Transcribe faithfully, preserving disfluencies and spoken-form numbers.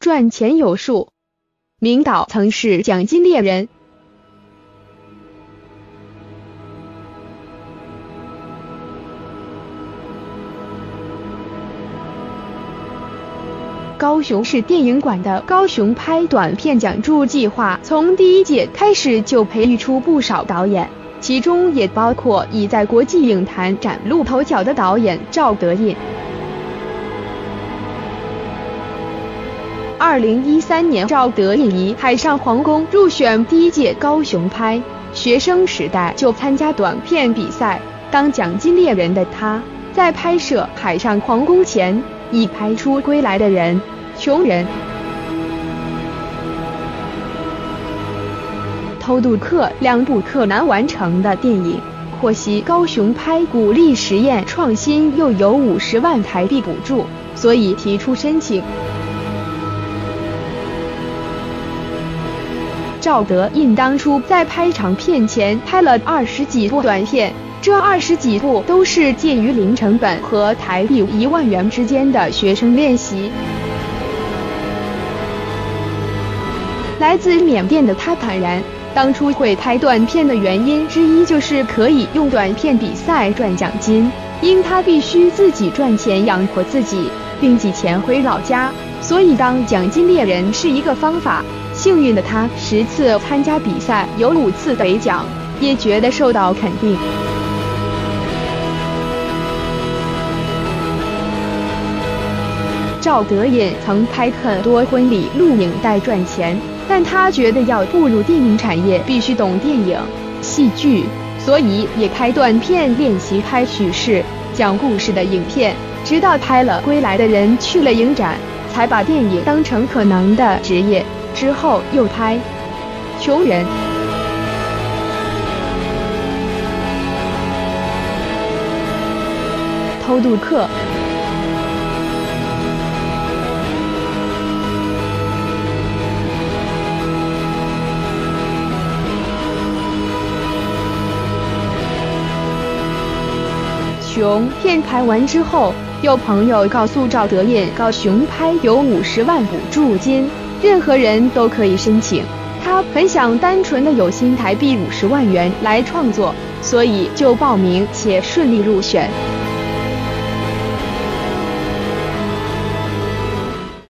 赚钱有术。名导曾是奖金猎人。高雄市电影馆的高雄拍短片奖助计划从第一届开始就培育出不少导演，其中也包括已在国际影坛崭露头角的导演赵德胤。二零一三年，赵德胤以海上皇宫入选第一届高雄拍，学生时代就参加短片比赛。当奖金猎人的他，在拍摄《海上皇宫》前，已拍出《归来的人》《穷人》《偷渡客》两部克难完成的电影。获悉高雄拍鼓励实验创新又有五十万台币补助，所以提出申请。赵德胤当初在拍长片前拍了二十几部短片，这二十几部都是介于零成本和台币一万元之间的学生练习。来自缅甸的他坦然，当初会拍短片的原因之一就是可以用短片比赛赚奖金，因他必须自己赚钱养活自己，并寄钱回老家，所以当奖金猎人是一个方法。幸运的他十次参加比赛，有五次得奖，也觉得受到肯定。赵德胤曾拍很多婚礼录影带赚钱，但他觉得要步入电影产业必须懂电影、戏剧，所以也拍短片练习拍叙事、讲故事的影片，直到拍了《归来的人》去了影展，才把电影当成可能的职业。之后又拍《穷人》《偷渡客》。穷片拍完之后，有朋友告诉赵德胤，高雄拍有五十万补助金。任何人都可以申请，他很想单纯的有新台币五十万元来创作，所以就报名且顺利入选。